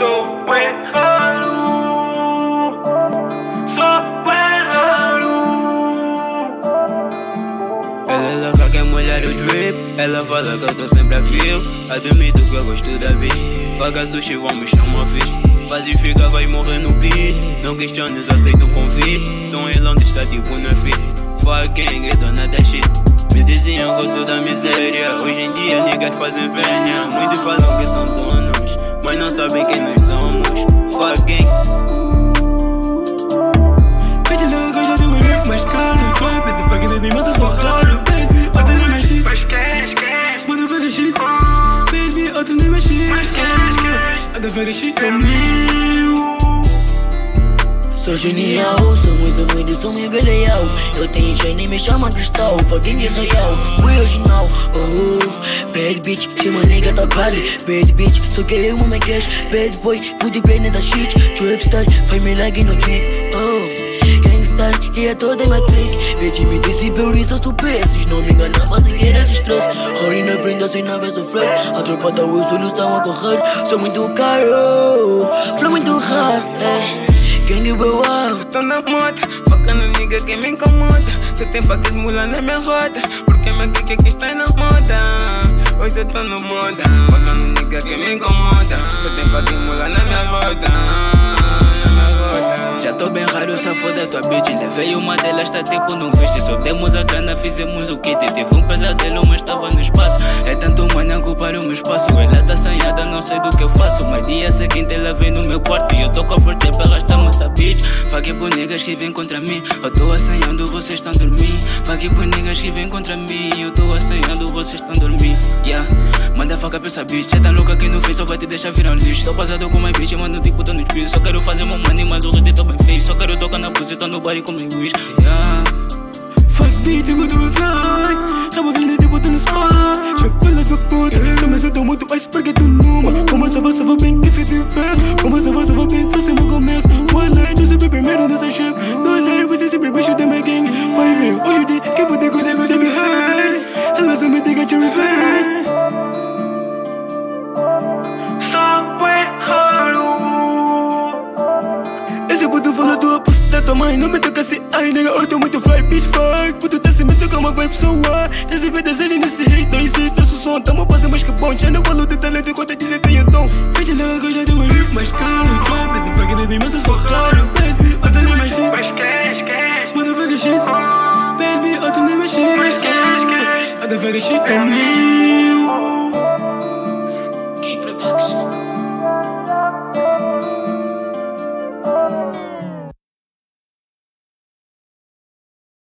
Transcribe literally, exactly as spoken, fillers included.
Sou bué raro, sou bué raro. Ela é louca, quer molhar o drip. Ela fala que eu tô sempre a fio. Admito que eu gosto da beat. Paga sushi, vamos chamar fixe. Fazes fica, vai morrer no beat. Não questiones, aceita o convite. Tom em Londres está tipo na fit. Fuck gang, é dona da shit. Me diziam que eu sou da miséria. Hoje em dia niggas fazem venha. Muitos falam que são donos, mas não sabem quem nós somos. Fuck gang. Bitch, look, eu já tenho um rap mais caro. Trap, the fucking baby, mas eu sou claro. Baby, outra nem mais shit. Mas cash, cash. Motherfucker shit. Baby, outra nem mais shit. Mas cash, cash. Motherfucker shit, I'm new. Sou genial, sou muito humilde, sou muito beleal. Eu tenho gênio e me chama cristal. Fucking real, fui original. Oh, bad bitch, se uma nigga tá pali. Bad bitch, só quero eu, my cash. Bad boy, put the brain in the shit. Trapstar, faz me like no trip. Oh, gangstar, e é toda minha clique. Bitch, me disse por isso eu sou peças. Não me enganava sem querer esse stress. Hori na frente, assim na vez sofrer. A tropa da Will, solução a correr. Sou muito caro, flow muito raro, eh. Gang boa, cê tô na moda, foca no nigga que me incomoda. Cê tem facas mula na minha roda, porque minha clique aqui está na moda. Hoje eu tô no moda, foca no nigga que me incomoda. Cê tem facas mula na minha roda, na minha roda. Já tô bem raro, essa foda tua bitch. Levei uma delas, tá tipo num viste. Só demos a grana, fizemos o kit. Tive um pesadelo, mas tava no espaço. É tanto manhã ocupar o meu espaço. Ela tá assanhada, não sei do que eu faço. Mas dia seguinte ela vem no meu quarto. E eu tô com a forte pra arrastar essa bitch. Fague por niggas que vêm contra mim. Eu tô assanhando, vocês estão dormindo. Fague por niggas que vêm contra mim. Eu tô assanhando, vocês estão dormindo. Yeah, manda faca pra essa bitch. É tão louca que no face só vai te deixar virar um lixo. Tô passado com my bitch, mano, tipo tô no espírito. Só quero fazer meu money, mas o resto tô bem feio. Só quero tocar na posição no bar e comer wish. Yeah. fuck beat, eu tô fly. Tava grande, tipo tô no spa. Já fala da puta, mas eu tô muito iceberg, é do numa. Como essa voz vai bem que se tiver. Como essa voz vai bem, só sempre começo. One night, eu sempre primeiro nessa ship. No night, você sempre vai chutar minha gang. Vai ver, hoje o dia que vou ter que eu devo me high. Ela só me diga cherry fan. Sou bué raro. Esse puto falou tua puta da tua mãe. Não me toca assim, ai nega, eu tô muito fly, bitch fuck. Puto tá se metendo com uma vibe so what. Dessa vida zero nesse hate, não existe nosso som. Tamo fazendo mais que bom, já não falo de talento enquanto dizer tem um tom. Bitch, look, eu já tenho um rap mais caro. Trap, the fucking baby, mas eu sou claro. Baby, outra nem mais shit. Mas cash, cash. Motherfucker shit. Baby, outra nem mais shit. Mas cash, cash. Motherfucker shit, I'm new.